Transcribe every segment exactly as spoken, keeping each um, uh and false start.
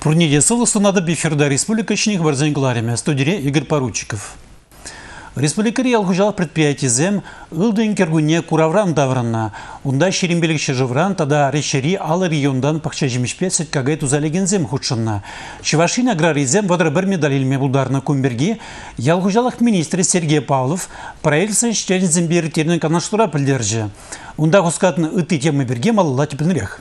Фурниде солосы надо биферда республикачных барзангларями. Студия Игорь Поручиков. Республикари ялгужал предприятий зем ылдын кергуне куравран давранна. Унда шерембелікші жывран тада решери алы региондан пақча жемешпе сеткагай тузалеген зем худшынна. Чевашин аграрий зем вадыр бір медалилме булдарна кумберги ялгужалах министрі Сергей Павлов правительство штен зембері тернен канаштура пілдержі. Унда хускатын ыты темы берге малыла тепінірек.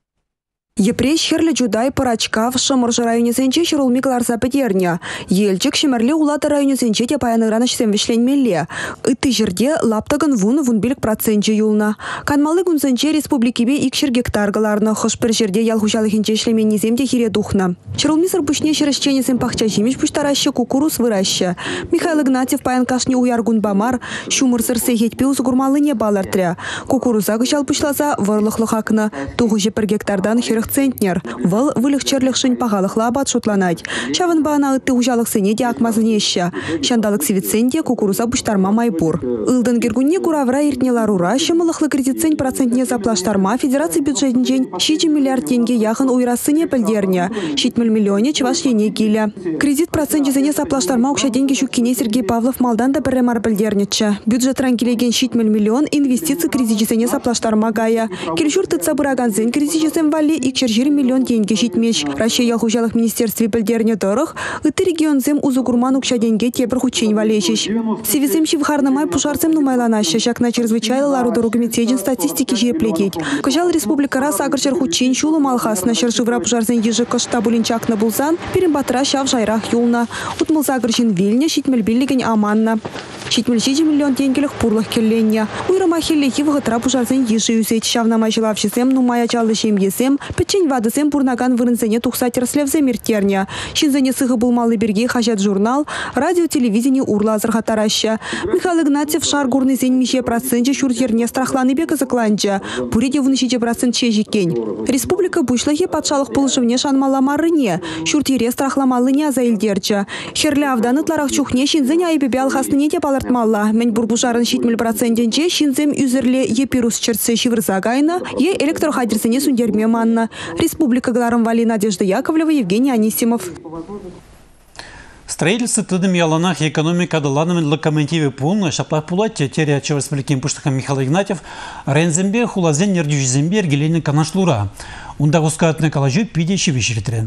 Епреш херлі жудай парачкав шамыржы районе сенче шырулмиклар запетерня. Елчик шемерлі улаты районе сенче те паянығраны шсем вишленмелле. Үтті жерде лаптығын вун вунбелік процентче юлна. Канмалы күн сенче республикебе икшер гектаргаларны хышпыр жерде ялхушалыхенче шлеменне земде хире духна. Шырулмисыр пүшне шерещене сен пахча жемеш пүштараще кукуруз выраще. Михаил Игнатьев паян кашне уяргун бамар, шумырсыр сейхетпе узгурмалыне балартря. Кукуруза гышал пүшласа варлықлық акны. Туғы жепір гектардан хирых центнер. Выл вылық шын пағалық лабат шутланать. Шавын баана үтті ұжалық сене де акмазынеші. Шандалық севиценде кукуруза бұштарма майбур. Илдын кергунне куравра иртнелар ура, шымылықлы кредитцен процентне заплаштарма федерация бюджетінжен шичи миллиард тенге яхын уйрасыне пілдерне. Шитміл миллионе чываш ене келі. Кредит процентне заплаштарма ұқша деньги шуккине Сергей Павлов малдан да бірремар пілдернечі. Бюджет ранкелеген шитміл миллион инвестиции кредитчесене заплаштарма гая. Келшур тыца бұраган зен кредитчесен вали икшер миллион тенге шитмеш. Россия ялхужалық министерстве пілдерне дұрық, үті регионзем узугурман ұқша денге тепір хучень валешеш. Севизем шивхарнамай пушарцем нумайланашы, шакна чрезвычайлылару дорогомитседен статистики жеплететь. Кажал республикара сагырчар хучень шулы малхасна шыршывра пушарцен ежі кышта булинчакна булзан, перембатра шав жайрах юлна. Утмыл сагырчен вильне шитмел биллиген аманна. Шитмел шичи миллион тенгелых пурлых келленне. Уйрама хеллехи вғытра пушарцен ежі юсет шавнамай жылавшысем нумая чалды шемьесем, печень вадысем пурнаган вырынзене тухсатерслевзе миртерня. Шинзене сығы булмалы берге хажат журнал, радио, телевидение урла азырхатараща. Михаил Игнатьев шар гурны зен мише процентче шуртерне страхланы бека закланча. Пуреде вынышиче процент чежикень. Республика бушлахи патшалық пулышывне шанмаламарыне. Шуртире страхламалыне азаилдерча. Херля авданытларах чухне шинзене айбебе алхасныне те палартмалла. Мен бурбушарын шитмел процентенче шинзем үзерле епирус черце шивырзагайна, е электрохадерсене сундерме манна. Республика Гларом Вали Надежда Яковлева, Евгений Анисимов. Строительство тыдым яланах экономика даланым локомотиве пулны шаплах пулатте теряча республикин пуштахам Михаил Игнатьев рензембе хулазен нердюжзембе эргелейный канашлура. Унда гускатны калажу пидещи вещеритрен.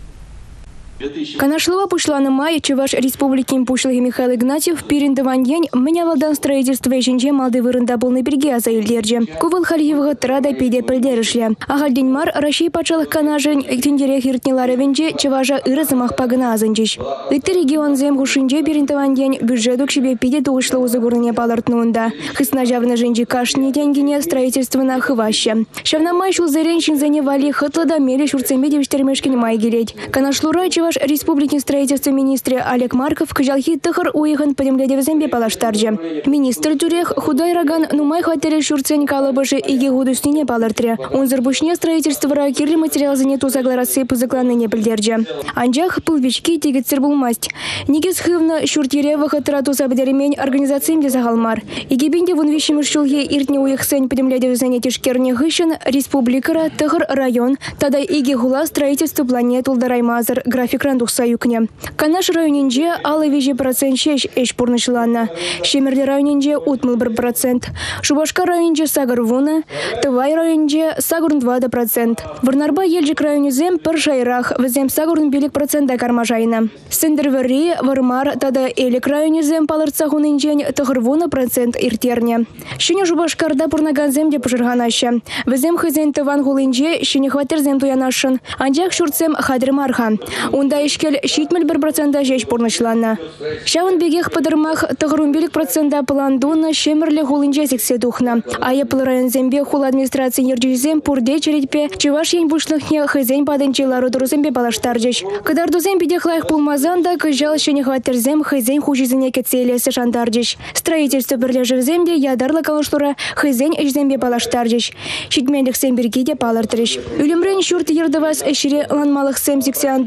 Канашлова пушланы май, Чуваш республикин пушлығы Михаил Игнатьев перендаваньен меня валдан строительство ешенже малды вырында болны берге азайлерже. Кувал хальевғы трада пиде пілдерішлі. Ағалден мар Рашей патшалық канажын тендерек иртнелары венже Чуважа ырызымақ пағына азынчыш. Үтті регион зем хушынже перендаваньен бюджетук шебе пиде туғышлы узыгурыне палартнуында. Хысна жавны женже кашни тенгене строительствына хываще. Шавна май шулзерен шинзене вали хытлада мели шурцембе девіштермешкен май келет. Канашлура Чуваш республикин строительства министре Олег Марков кыжалхи тыхыр уйган подемледевзембе палаштарджа. Министр тюрех худай раган нумай хватере шурцень калабыжи иги гудуснине палартре. Он зарбушне строительство кирли материал заняту загларасы по закланныне пельдерджа. Анджах пылвички тегетсер булмасть. Нигес хывна шуртирева хатрату забдеремень организациям де загалмар. Иги бинде вон вещи мышчулхе иртне уйхсень подемледевзене тишкерне гыщен республикара тыхыр район. Тада иги гула строительство планет улдараймазар график рандух саюкне. Канаш районинже алы веже процент шеш эш пурнышланна. Шемерли районинже утмыл бір процент. Шубашка районинже сагар вуна. Тывай районинже сагурн два процент. Варнарба елжик районизем пыр шайрах. Везем сагурн белик процента кармажайна. Сендервери вармар тада элик районизем паларцахунинжен тыгырвуна процент иртерне. Шыне Шубашкарда пурнаганзем де пышырганаща. Везем хызен тыван гулинже шыне хватерзем туянашын. Анжак шурцем хадырмарха. Унда ишкел шитмел бір процента жеш порнышланна. Шавын бегех падырмах тығырумбелік процента пландуна шемерлі хулынже сексе тухна. Айыпл районзембе хул администрация ержезем пурде черетпе Чуваш ень бушлыхне хызен падынчылары дұрызембе балаштаржеш. Кадардузем бедех лайық пулмазанда кыжал шене хватерзем хызен хужизіне кетселесі шандаржеш. Строительство бірлежевземде ядарлы калышлура хызен эжзембе балаштаржеш. Шитмендік сембергеде палартырыш. Үлімрен шурт ердывас эшіре ланмалық сем сексен дух жерде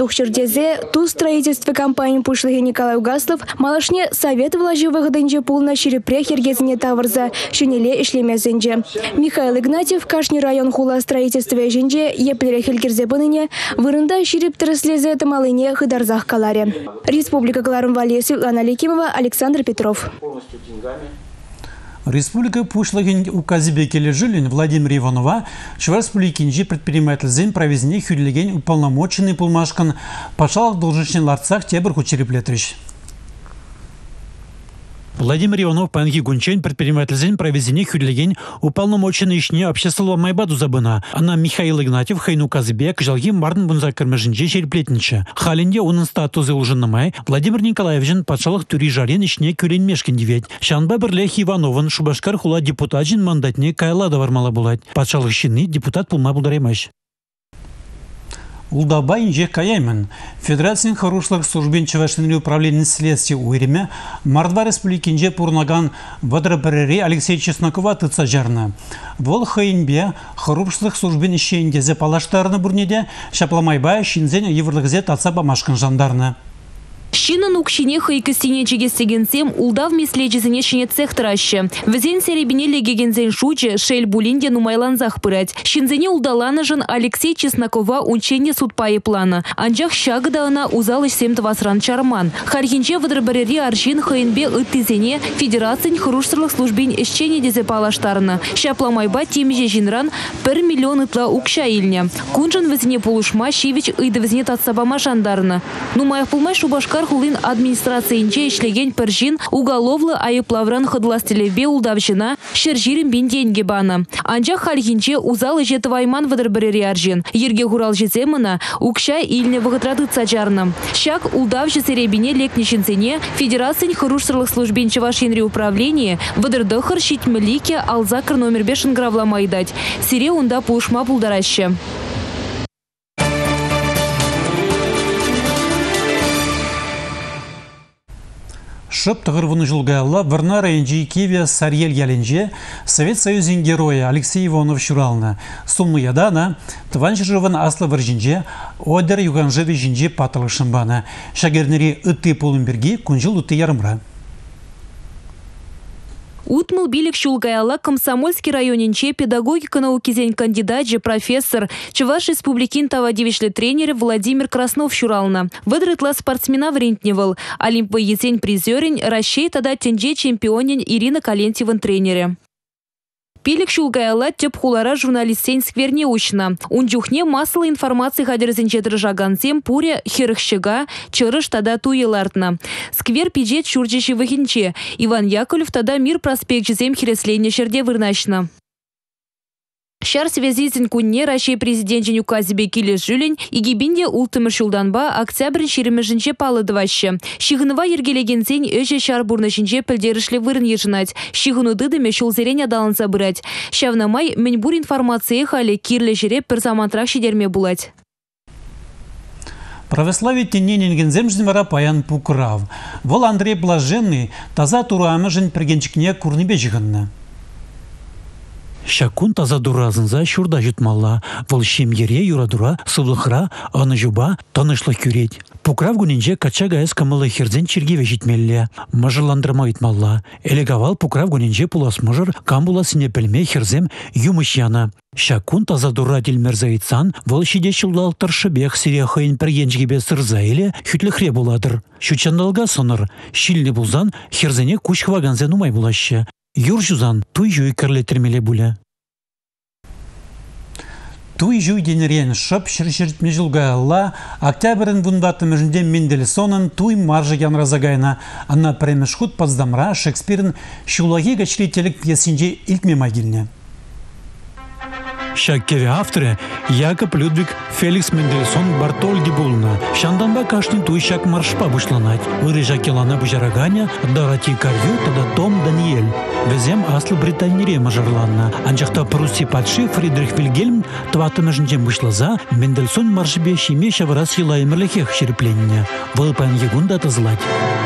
терезе, ту строительство компании пушлыги Николай Угаслов, малашне совет влажи выгодынже пулна черепре хергезіне тавырза, шенеле ишлемезінже. Михаил Игнатьев, Кашни район хула строительство жинже, еплере хелькерзебыныне, вырында ширип тырыслезе тамалыне хыдарзах каларе. Республика Кларым Валес, Анна Ликимова, Александр Петров. Республика Пушлыгин указибекеле жилин Владимир Иванова, Республикинжи предприниматель провезение хюдлеген уполномоченный пулмашкан, пошалах должностный ларцах тебр хучереплетрищ. Владимир Иванов панги гунчен предприниматель провезение хюдлеген уполномоченный ишне общество майбаду забына. Она Михаил Игнатьев хайну казбек жалги мардын бунзакармежинже череплетнича. Халинде onun статузы улжыннамай Владимир Николаевжин патшалық түри жарен ишне күрен мешкен девет. Шанба бірлех Ивановын Шубашкар хула депутатжин мандатне кайла вармала булать. Патшалық шины депутат пулма булдаремаш. Улдаба инже каяймын. Федерацияның хорошлық службен чевашынри управления следствия уйреме Мардва республикинже пурнаган вадрабарере Алексей Чеснокова тыца жарна. Вол хайынбе хорошлық службен ишеендезе палаштарны бурнеде шапламайбая шинзен еврлыгзе татса бамашкын жандарны. Щинан укшине хайкастине чегестегенсем улдав меслечезіне шине цех траща. Візен серебине легегензен шуче шель булинде нумайланзах пырать. Шинзене улдаланы жын Алексей Чеснокова унчене судпайы плана. Анжақ шагыдағына узалыш семтвасран чарман. Хархинче вадрабарери аршин хайынбе ыттызене федерациян хрушсырлық службен ишчене дезе палаштарына. Шапламайба темеже жинран бір миллион ытла укша илне. Кунжын візіне полушма шивич ыйды візіне татсабама жандарына. Нумайық пулмай Шубашкар хулин администрациянче ишлеген першин уголовлы айыплавран хыдластелебе улдавшина шержирим бенденге бана. Анжа хальхинче узалы жетвайман вадрберери аржин. Ерге хурал жетемына укша илне вагытраты цачарна. Шак улдавши серебине лекнишинцене федерациян хрушсырлық службен чевашинри управление вадрдохар щитмелике алзакр номер бешен гравламайдать. Сире унда пушма пулдараще. Шып тығырвыны жылғайла Варна районжи Киеве Сарьел Яленже Совет Союзин героя Алексей Иванов Шурална. Сумны ядана Тваншыржыван аслы варжинже Одер юганжеве жинже патылы шымбана. Шагернери ытты полумберги кунжыл ытты ярымра. Утмыл билик шулгаяла Комсомольский районинче педагогика наукизень кандидат же профессор Чуваш республикин тавадивишле тренер Владимир Краснов Шурална. Выдрытла спортсмена врентневал. Олимпы есень призерень расщей тада тенже чемпионин Ирина Калентьеван тренере. Пилик шулгаяла теп хулара журналистсен скверне учна. Унджухне массалы информации хадерзенче дрожагансем пуре херыхщыга чырыш тада туелартна. Сквер пиджет шурджищи вахинче. Иван Яковлев тада мир проспект жезем хересленне шерде вырначна. Шар связистин кунне Россия президентин указибе килес жүлін, игибинде ултымыр шулданба октябрь шеремежінче палыдываще. Шигынова ергелегенсен өже шар бурнашинче пілдерішлі вырын ежінать. Шигыну дыдыме шулзерен адалынса бырать. Шавнамай менбур информация халі кирлі жере персамантрах шедерме булать. Православие тененен земждемара паян пукрав. Вол Андрей Блаженный таза турамыжын пергенчикне курныбе жығынны. Шакун таза дуразынза шурда jutmalla. Вол шемьере юрадура, сывлыхра, аны жуба, танышлы күреть. Пукрав гунинже качага эс камылы хердзен чергеве житмелле. Мажырландырма итмалла. Элегавал пукрав гунинже пулас мажыр, камбула синепельме херзем юмыш яна. Шакун таза дура дилмерза итсан, вол шиде шулдал таршыбех сиряхайын пергенчгебе сырза иле хүтліхре буладыр. Шучандалга соныр, шилли булзан херзене куш хваганзен умай булаще. Юр жузан туй жуй кірлетірмеле бұлі. Туй жуй денерен шып шыршыртме жылғайла, октябрын вундаты мүжінде Мендельсонын туй маржы янразагайна, анна премешхут паздамра Шекспирін шулаги гачрителік пьесінже илтме магилне. Шаккеве авторы Якоб Людвиг Феликс Мендельсон Бартольди Булна. Шанданба кашнин туй шак маршпа бушланать. Вырыжа келана бужараганя Дорати Карью тада Том Даниэль. Везем аслы Британьере мажарланна. Анжақта Прусси падши Фридрих Вильгельм тватымы жынжем бушлаза Мендельсон маршбе шиме шаварас елайымырлыхех шерепленне. Вылпан егунда тазлать.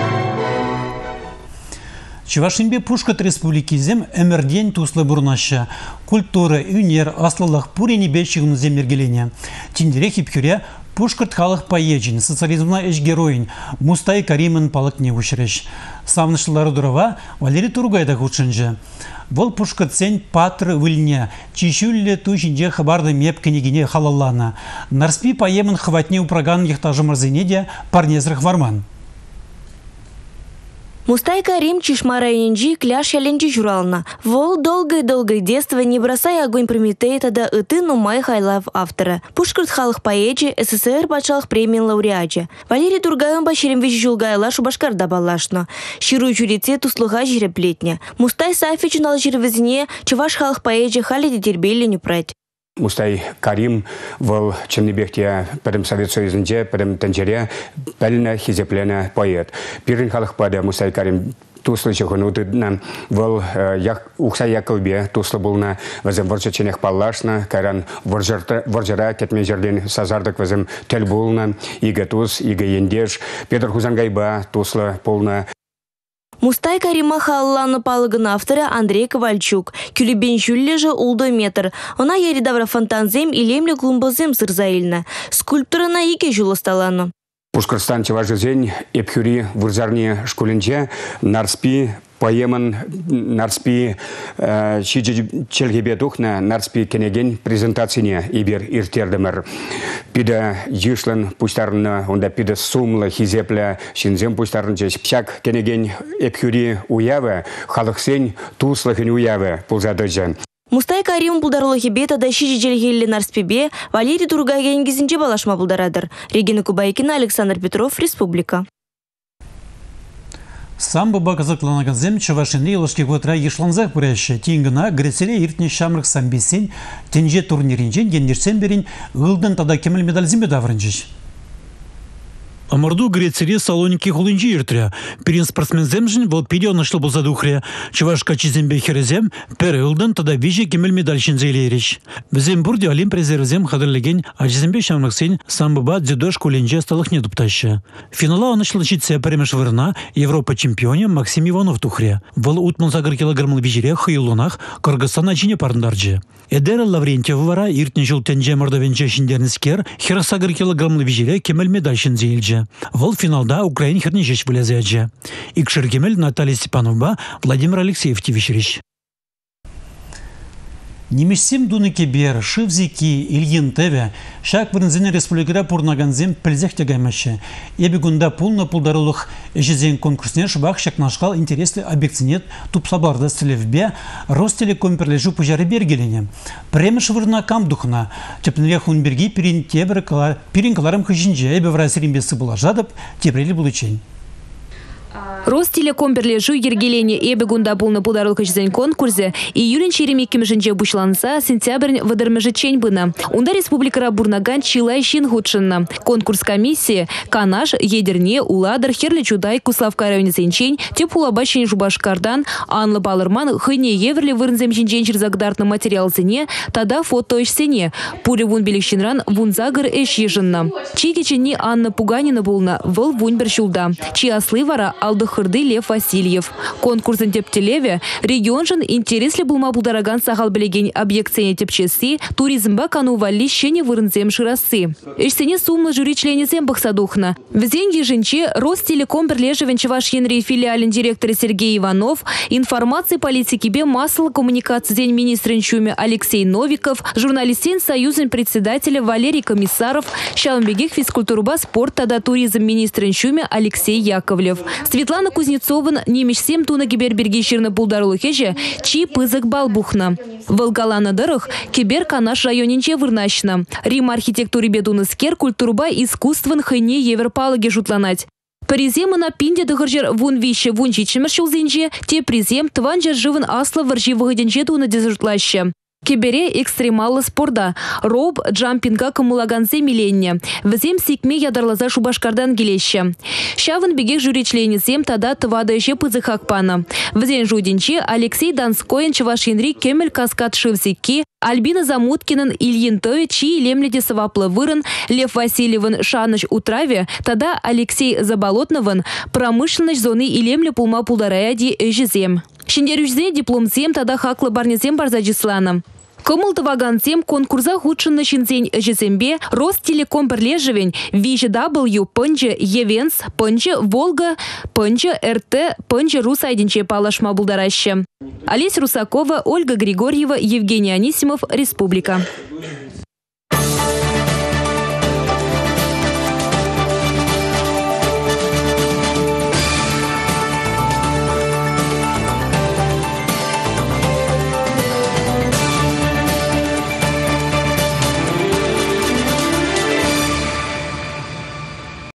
Чувашинбе Пушкат республикизем эмерден туслы бурнаща. Культура, юнер, аслылық пурени бешігіну земергелене. Тиндере хипкюре Пушкарт халық поеджин, социализмна эш героин, Мустай Каримын палық не ушреш. Савнышлары дурава Валерий Тургайда худшынжы. Вол Пушкарт сен патры выльне, чищулле тучинже хабарды меп кенегине халаллана. Нарспи поемын хватне упраган ехтажы марзенеде парнезрых варман. Мустай Карим Чишма районенжи кляш яленчи журална. Вол долгое-долгое детство не бросая огонь Прометея тогда ыты нумай хайлав автора. Пушкарт халық поэчи СССР патшалық премиен лауреачы. Валерий Тургайын башерем вещи жулгайла шубашкарда балашно. Ширу чурице туслуга жиреплетня. Мустай Сафич нал жирвезне чуваш халық поэчи хали детербели не прать. Мустай Карим вол Чернебехте перем Совет Союзынже, перем Тенджере, пельна хизеплена поэт. Пирин халық пада Мустай Карим туслы чехун утыдна вол ухса Яковбе туслы булна вазем ворчаченех паллашна, каран воржара кетмен жерден сазардык вазем тел булна, ига тус, ига ендеш, Петр Хузангайба туслы полна. Мустай Карима халланы палыгын авторы Андрей Ковальчук. Күлібен жүлі же улды метр. Она еридавра фонтанзем и лемлі клумбазем сырзаильна. Скульптурына еке жүлі сталану. Пушкарстан чеважызен эпхюри вурзарне школинже нарспи поеман нарспи шиджи челгебе тухна нарспи кенеген презентацияне ибер иртердемер. Пида юшлан пустарна, онда пида сумла хизепля шинзем пустарнче пчак кенеген эпхюри уяве халыксен туслахын уяве пулзадыжан. Мустай Карим булдарлы хебета да шижи jelgелі нарспебе Валерий Тургайген гизинче балашма булдарадыр. Регина Кубайкина, Александр Петров, Республика. Сам баба казакланаган зем чавашинри лошки готра ешланзах буряще. Тингана греселе иртне шамрых самбесен тенже турниринжен гендерсен берин ылдан тада кемел медаль зембе даврынжиш. Амарду Грецире Салоники хулынжи иртря. Перин спортсмен земжин вол пидео нашло был задухря. Чувашка чизембе херезем, переылдан тогда вижи кемель медальшин зейлерич. В Зембурде Олимп резервзем хадырлеген, а чизембе шамраксен самбаба дзюдо школенже сталых недуптаща. Финала он начал учиться перемеш вырна Европа чемпионе Максим Иванов тухря. Вол утман загр килограммл вижире хыйлунах Кыргызстан начине парндарджи. Эдера Лаврентьев вара иртне жыл тенже мордовенче шиндернискер хирасагр килограммл вижире кемель медальшин зейльже. Вол финалда Украин херни жеч вылезяджа. Икшергемель Наталья Степановба, Владимир Алексеев тивишерич. Немешсем дуныке бер, шивзики, Ильин теве, шак вырнзене республикара пурнаганзем пельзех тягаймаще. Ебегунда пулна пулдарулых ежезен конкурсне шбах шакнашкал интересли объектинет тупсабарда стелевбе, ростелеком перлежу пужары бергелене. Премеш вырна камдухна, тепнере хунберги перин тебер перин каларам хыжинже, ебе вразеримбесы была жадып, тебрели булычень. Ростелеком перлежу ергелене эбе гунда пулна пулдарыл кычзен конкурсе июлен черемеккем жинже бушланса сентябрь выдырмыжы чень бына. Унда республикара бурнаган чилай шин худшынна. Конкурс комиссии Канаш, Едерне, Уладыр, Херле Чудай, Куславка районе сенчень, теп улабащин Жубашкардан, Анла Балырман, Хыне Еверле вырнзем жинчен черзагдартны материал сене, тада фото эш сене. Пуре вун беликшинран вун загыр эш ежынна. Чи кеченни Анна Пуганина булна, выл вун бершулда. Чи аслы вара алды Хырды Лев Васильев. Конкурсын тептелеве регионжын интереслі булма булдараган сағал білеген объектсене тепчесі туризмба кану валли шене вырынзем шырасы. Эшсене сумлы жюри членезем бақсадухна. Візен ежінче Ростелеком бірлежевен Чуваш Енри филиален директоры Сергей Иванов, информации политикибе массовой коммуникации день министрин Алексей Новиков, журналистен союзен председателя Валерий Комиссаров, шалмбегих физкультурба спорт тада туризм министрин Алексей Яковлев. Светлана Кузнецовын немешсем туна киберберги ширны пулдарулыхеже чи пызык балбухна. Волгалана дырых кибер Канаш районенче вырнашна. Рим архитектури бедуныскер культурба искусствын хыне еверпалыге жутланать. Призем на пинде дыгыржер вун вище вун чичимер шулзенже, те призем тванжер живын асла варжи выгоденче туна дезертлаще. Кибере экстремалы спорда. Роб джампинга кымулаганзе миленне. Візем сикме ядарлаза Шубашкардан келеші. Шавын бегек жюричленезем тада тывадайше пызы хакпана. Візен жуденче Алексей Донскойн Чувашинри кемел каскад шивзики, Альбина Замуткинын Ильин Тове чи лемледе саваплы вырын, Лев Васильевын Шаныч Утраве, тада Алексей Заболотновын промышленность зоны илемле пулма пулдарая ди эжезем. Шиндерюжзе дипломзем тада хаклы барнезем барзаджисланым. Кымылтываган тем конкурса худшынны шинзень жесембе Ростелеком бірлежівен ви жи дабл ю пынжы Евенс, пынжы Волга, пынжы эр тэ, пынжы Рус айденче палашма булдарашы. Олесь Русакова, Ольга Григорьева, Евгений Анисимов, Республика.